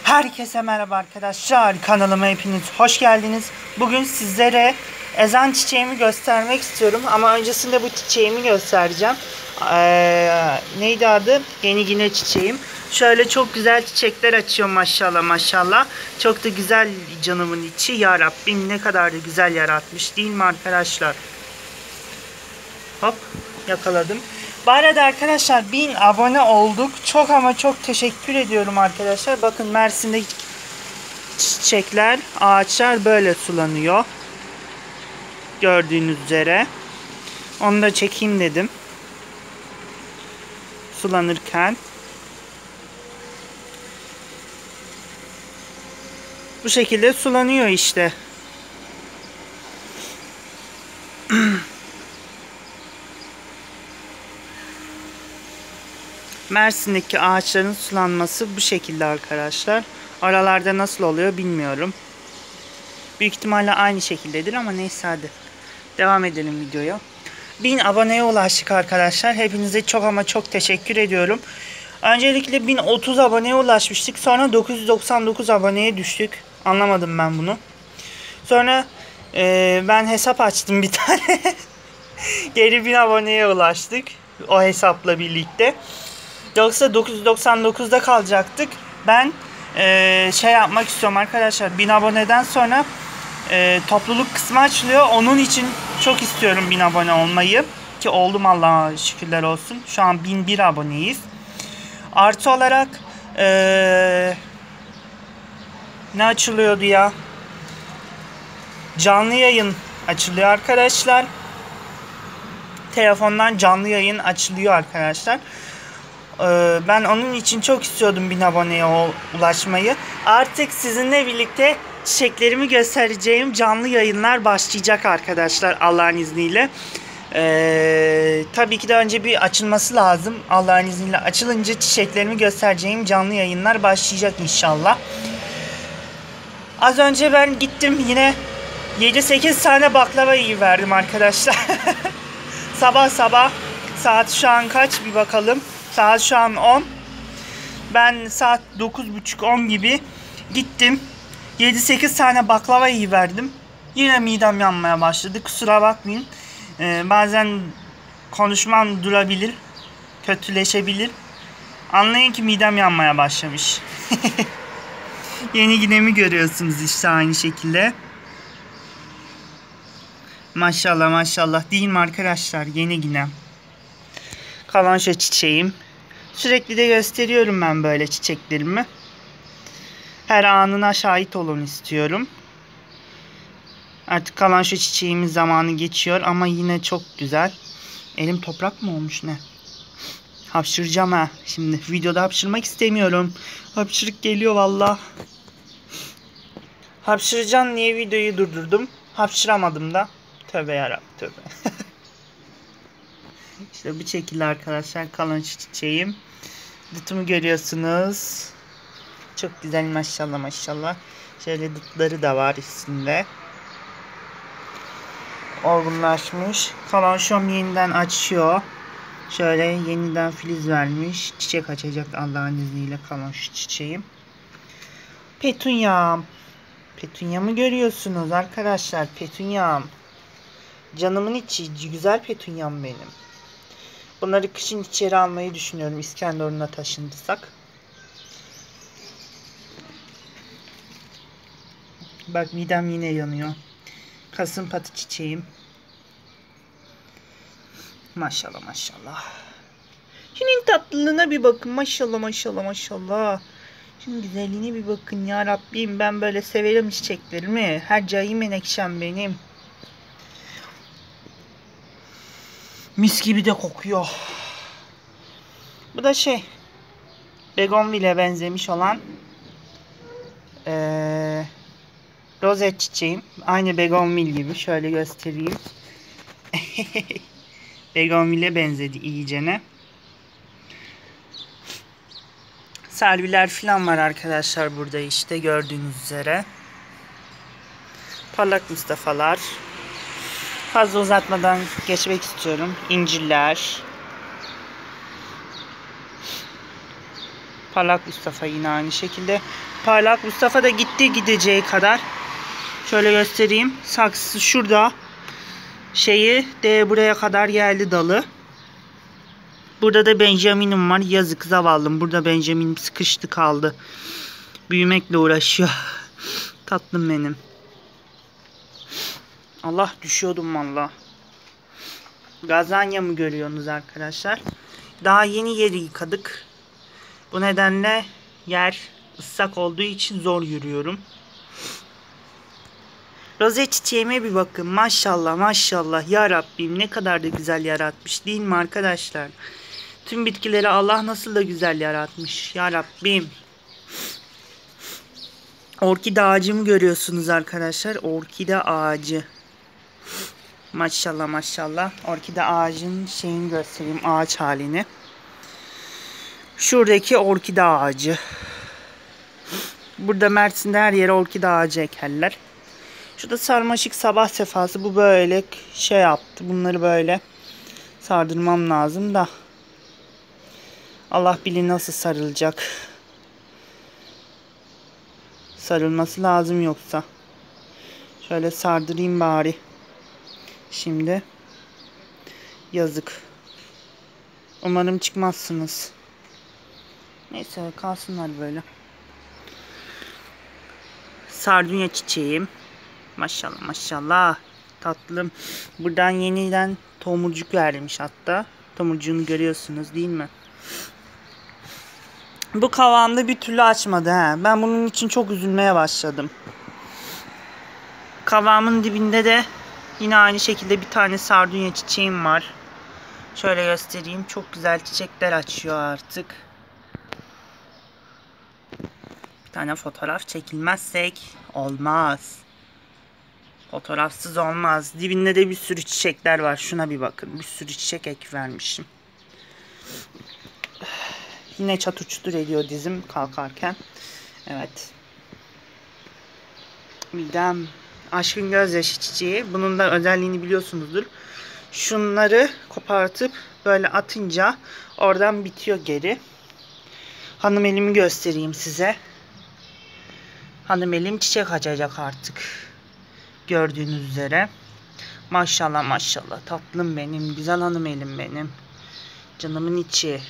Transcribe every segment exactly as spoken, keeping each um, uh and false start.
Herkese merhaba arkadaşlar, kanalıma hepiniz hoş geldiniz. Bugün sizlere ezan çiçeğimi göstermek istiyorum ama öncesinde bu çiçeğimi göstereceğim. Ee, neydi adı? Yeni yine çiçeğim. Şöyle çok güzel çiçekler açıyor maşallah maşallah. Çok da güzel canımın içi. Ya Rabbim ne kadar da güzel yaratmış değil mi arkadaşlar? Hop, yakaladım. Bu arada arkadaşlar bin abone olduk. Çok ama çok teşekkür ediyorum arkadaşlar. Bakın Mersin'de çiçekler, ağaçlar böyle sulanıyor. Gördüğünüz üzere. Onu da çekeyim dedim. Sulanırken. Bu şekilde sulanıyor işte. Mersin'deki ağaçların sulanması bu şekilde arkadaşlar. Aralarda nasıl oluyor bilmiyorum. Büyük ihtimalle aynı şekildedir ama neyse hadi. Devam edelim videoya. bin aboneye ulaştık arkadaşlar. Hepinize çok ama çok teşekkür ediyorum. Öncelikle bin otuz aboneye ulaşmıştık. Sonra dokuz yüz doksan dokuz aboneye düştük. Anlamadım ben bunu. Sonra e, ben hesap açtım bir tane. Geri bin aboneye ulaştık. O hesapla birlikte. Yoksa dokuz yüz doksan dokuzda kalacaktık. Ben e, şey yapmak istiyorum arkadaşlar. bin aboneden sonra e, topluluk kısmı açılıyor. Onun için çok istiyorum bin abone olmayı. Ki oldum Allah'a şükürler olsun. Şu an bin bir aboneyiz. Artı olarak e, ne açılıyordu ya? Canlı yayın açılıyor arkadaşlar. Telefondan canlı yayın açılıyor arkadaşlar. Ben onun için çok istiyordum bin aboneye ulaşmayı. Artık sizinle birlikte çiçeklerimi göstereceğim canlı yayınlar başlayacak arkadaşlar Allah'ın izniyle. Ee, tabii ki de önce bir açılması lazım. Allah'ın izniyle açılınca çiçeklerimi göstereceğim canlı yayınlar başlayacak inşallah. Az önce ben gittim yine yedi sekiz tane baklava yiyiverdim arkadaşlar. Sabah sabah saat şu an kaç bir bakalım. Saat şu an on. Ben saat dokuz buçuk on gibi gittim. yedi sekiz tane baklava yiyiverdim. Yine midem yanmaya başladı. Kusura bakmayın. Ee, bazen konuşmam durabilir. Kötüleşebilir. Anlayın ki midem yanmaya başlamış. Yeni ginemi görüyorsunuz işte aynı şekilde. Maşallah maşallah değil mi arkadaşlar? Yeni ginem. Kalanşa çiçeğim. Sürekli de gösteriyorum ben böyle çiçeklerimi. Her anına şahit olun istiyorum. Artık kalanşa çiçeğimin zamanı geçiyor ama yine çok güzel. Elim toprak mı olmuş ne? Hapşıracağım ha. Şimdi videoda hapşırmak istemiyorum. Hapşırık geliyor valla. Hapşıracağım diye videoyu durdurdum. Hapşıramadım da. Tövbe yarabbim tövbe. İşte bu şekilde arkadaşlar kalan çiçeğim. Dutumu görüyorsunuz. Çok güzel maşallah maşallah. Şöyle dutları da var üstünde. Olgunlaşmış. Kalanşom yeniden açıyor. Şöyle yeniden filiz vermiş. Çiçek açacak Allah'ın izniyle kalan şu çiçeğim. Petunyam. Petunyamı görüyorsunuz arkadaşlar. Petunyam. Canımın içi güzel petunyam benim. Bunları kışın içeri almayı düşünüyorum. İskenderun'a taşındırsak. Bak midem yine yanıyor. Kasımpatı çiçeğim. Maşallah maşallah. Şunun tatlılığına bir bakın. Maşallah maşallah maşallah. Şunun güzelliğine bir bakın ya Rabbim. Ben böyle severim çiçeklerimi. Her cayı menekşem benim. Mis gibi de kokuyor. Bu da şey. Begonvil'e benzemiş olan ee, rozet çiçeğim. Aynı begonvil gibi. Şöyle göstereyim. Begonvil'e benzedi iyicene. Serviler falan var arkadaşlar burada işte gördüğünüz üzere. Parlak Mustafa'lar. Fazla uzatmadan geçmek istiyorum. İncirler. Parlak Mustafa yine aynı şekilde. Parlak Mustafa da gitti gideceği kadar. Şöyle göstereyim. Saksısı şurada. Şeyi de buraya kadar geldi dalı. Burada da Benjamin'im var. Yazık zavallım. Burada Benjamin'im sıkıştı kaldı. Büyümekle uğraşıyor. Tatlım benim. Allah düşüyordum valla. Gazanya mı görüyorsunuz arkadaşlar? Daha yeni yeri yıkadık. Bu nedenle yer ıslak olduğu için zor yürüyorum. Roze çiçeğime bir bakın. Maşallah maşallah. Ya Rabbim ne kadar da güzel yaratmış değil mi arkadaşlar? Tüm bitkileri Allah nasıl da güzel yaratmış. Ya Rabbim. Orkide ağacımı görüyorsunuz arkadaşlar. Orkide ağacı. Maşallah maşallah. Orkide ağacın şeyini göstereyim. Ağaç halini. Şuradaki orkide ağacı. Burada Mersin'de her yere orkide ağacı ekerler. Şurada sarmaşık sabah sefası. Bu böyle şey yaptı. Bunları böyle sardırmam lazım da. Allah bilir nasıl sarılacak. Sarılması lazım yoksa. Şöyle sardırayım bari. Şimdi. Yazık. Umarım çıkmazsınız. Neyse kalsınlar böyle. Sardunya çiçeğim. Maşallah maşallah. Tatlım. Buradan yeniden tomurcuk vermiş hatta. Tomurcuğunu görüyorsunuz değil mi? Bu kavağımda bir türlü açmadı he. Ben bunun için çok üzülmeye başladım. Kavağımın dibinde de yine aynı şekilde bir tane sardunya çiçeğim var. Şöyle göstereyim. Çok güzel çiçekler açıyor artık. Bir tane fotoğraf çekilmezsek olmaz. Fotoğrafsız olmaz. Dibinde de bir sürü çiçekler var. Şuna bir bakın. Bir sürü çiçek ek vermişim. Yine çatır çutur ediyor dizim kalkarken. Evet. Midem. Aşkın gözyaşı çiçeği. Bunun da özelliğini biliyorsunuzdur. Şunları kopartıp böyle atınca oradan bitiyor geri. Hanım elimi göstereyim size. Hanım elim çiçek açacak artık. Gördüğünüz üzere. Maşallah maşallah. Tatlım benim. Güzel hanım elim benim. Canımın içi.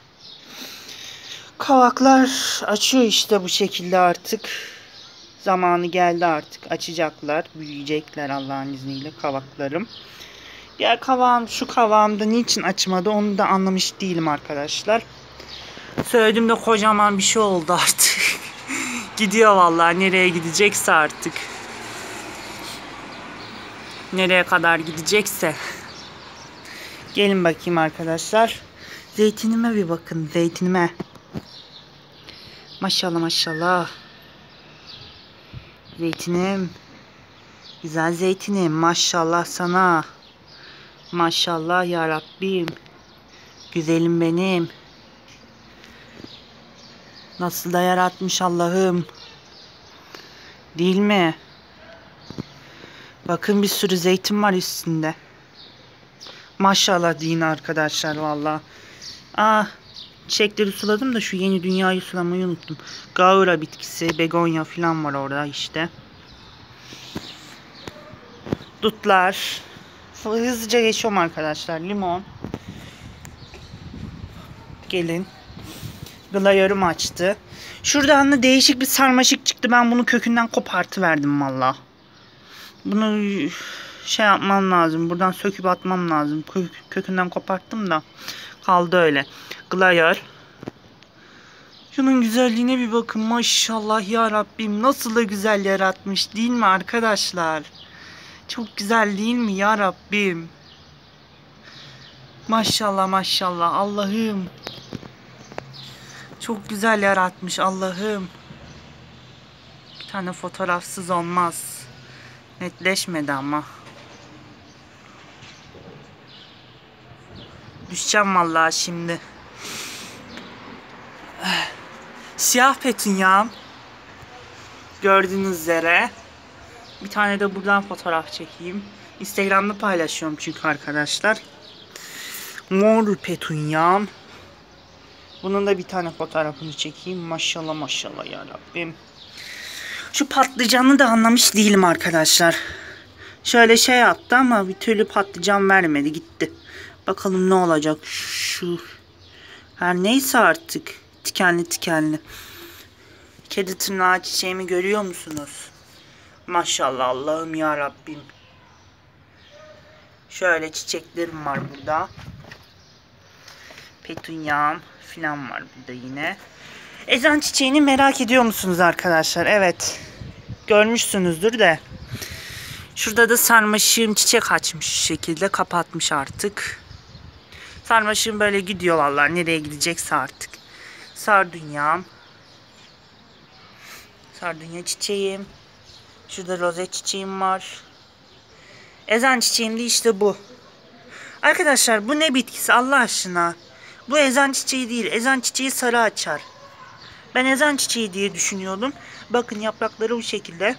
Kavaklar açıyor işte bu şekilde artık. Zamanı geldi artık. Açacaklar. Büyüyecekler Allah'ın izniyle kavaklarım. Diğer kavağım şu kavağımda niçin açmadı onu da anlamış değilim arkadaşlar. Söylediğimde kocaman bir şey oldu artık. Gidiyor vallahi nereye gidecekse artık. Nereye kadar gidecekse. Gelin bakayım arkadaşlar. Zeytinime bir bakın. Zeytinime. Maşallah maşallah. Zeytinim. Güzel zeytinim. Maşallah sana. Maşallah ya Rabbim. Güzelim benim. Nasıl da yaratmış Allah'ım. Değil mi? Bakın bir sürü zeytin var üstünde. Maşallah deyin arkadaşlar valla. Ah, çiçekleri suladım da şu yeni dünyayı sulamayı unuttum. Gaura bitkisi, begonya falan var orada işte. Dutlar. Hızlıca geçiyorum arkadaşlar. Limon. Gelin. Glayörüm açtı. Şuradan da değişik bir sarmaşık çıktı. Ben bunu kökünden kopartıverdim valla. Bunu şey yapmam lazım. Buradan söküp atmam lazım. Kök, kökünden koparttım da. Kaldı öyle. Glayör. Şunun güzelliğine bir bakın. Maşallah ya Rabbim. Nasıl da güzel yaratmış değil mi arkadaşlar? Çok güzel değil mi ya Rabbim? Maşallah maşallah. Allah'ım. Çok güzel yaratmış Allah'ım. Bir tane fotoğrafsız olmaz. Netleşmedi ama. Düşeceğim vallahi şimdi. Siyah petunyam. Gördüğünüz üzere. Bir tane de buradan fotoğraf çekeyim. Instagram'da paylaşıyorum çünkü arkadaşlar. Mor petunyam. Bunun da bir tane fotoğrafını çekeyim. Maşallah maşallah ya Rabbim. Şu patlıcanı da anlamış değilim arkadaşlar. Şöyle şey yaptı ama bir türlü patlıcan vermedi, gitti. Bakalım ne olacak şu. Her neyse artık. Tikenli tikenli. Kedi tırnağı çiçeğimi görüyor musunuz? Maşallah Allah'ım ya Rabbim. Şöyle çiçeklerim var burada. Petunyam falan var burada yine. Ezan çiçeğini merak ediyor musunuz arkadaşlar? Evet. Görmüşsünüzdür de. Şurada da sarmaşığım çiçek açmış şu şekilde. Kapatmış artık. Sarmaşığım böyle gidiyor vallahi. Nereye gidecekse artık. Sardunyam. Sardunya çiçeğim. Şurada rozet çiçeğim var. Ezan çiçeğim de işte bu. Arkadaşlar bu ne bitkisi Allah aşkına? Bu ezan çiçeği değil. Ezan çiçeği sarı açar. Ben ezan çiçeği diye düşünüyordum. Bakın yaprakları bu şekilde.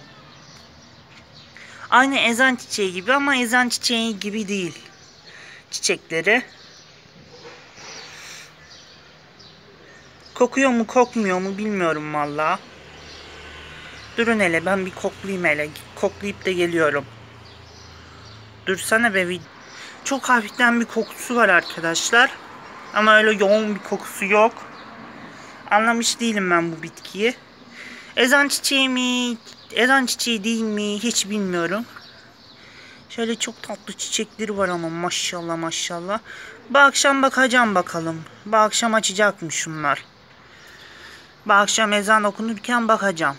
Aynı ezan çiçeği gibi ama ezan çiçeği gibi değil. Çiçekleri. Kokuyor mu kokmuyor mu bilmiyorum valla. Durun hele ben bir koklayayım hele. Koklayıp da geliyorum. Dursana be. Çok hafiften bir kokusu var arkadaşlar. Ama öyle yoğun bir kokusu yok. Anlamış değilim ben bu bitkiyi. Ezan çiçeği mi? Ezan çiçeği değil mi? Hiç bilmiyorum. Şöyle çok tatlı çiçekleri var ama maşallah maşallah. Bu akşam bakacağım bakalım. Bu akşam açacakmış şunlar. Bu akşam ezan okunurken bakacağım.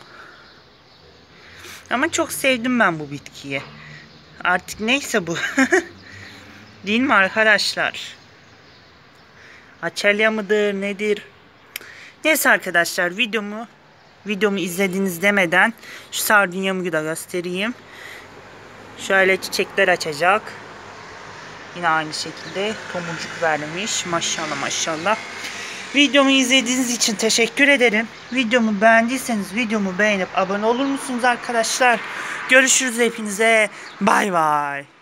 Ama çok sevdim ben bu bitkiyi. Artık neyse bu. Değil mi arkadaşlar? Açelya mıdır nedir? Neyse arkadaşlar videomu videomu izlediniz demeden şu sardunyamı da göstereyim. Şöyle çiçekler açacak. Yine aynı şekilde tomurcuk vermiş. Maşallah maşallah. Videomu izlediğiniz için teşekkür ederim. Videomu beğendiyseniz videomu beğenip abone olur musunuz arkadaşlar? Görüşürüz hepinize. Bay bay.